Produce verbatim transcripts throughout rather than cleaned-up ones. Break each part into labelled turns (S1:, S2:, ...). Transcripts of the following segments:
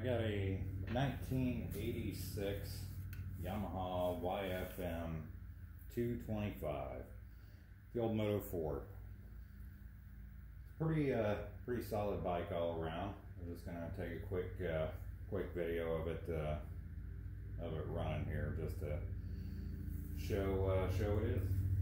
S1: got a nineteen eighty-six Yamaha Y F M two twenty-five, the old Moto four. Pretty, uh, pretty solid bike all around. I'm just gonna take a quick, uh, quick video of it, uh, of it running here, just to show, uh, show it is.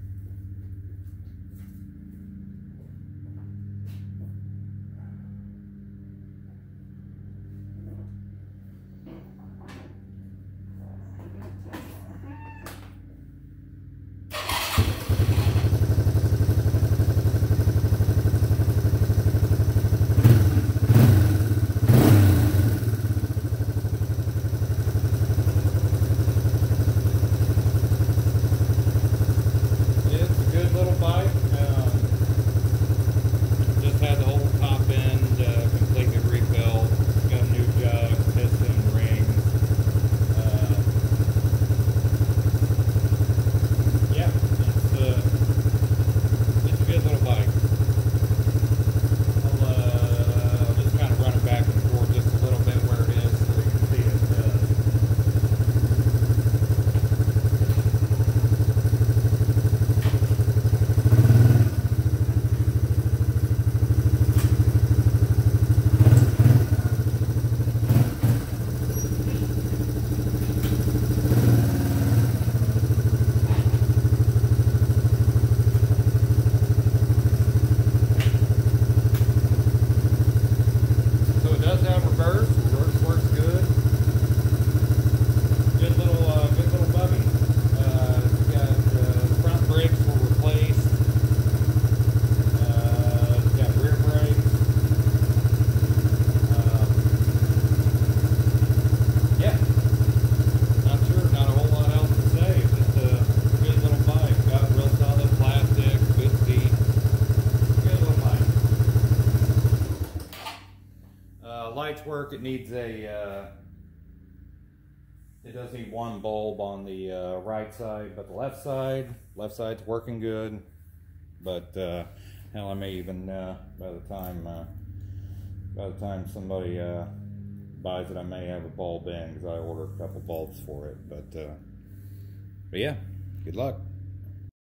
S1: Lights work. It needs a uh, it does need one bulb on the uh, right side, but the left side left side's working good. But uh, hell, I may even uh, by the time uh, by the time somebody uh, buys it, I may have a bulb in because I ordered a couple bulbs for it. But uh, but yeah, good luck.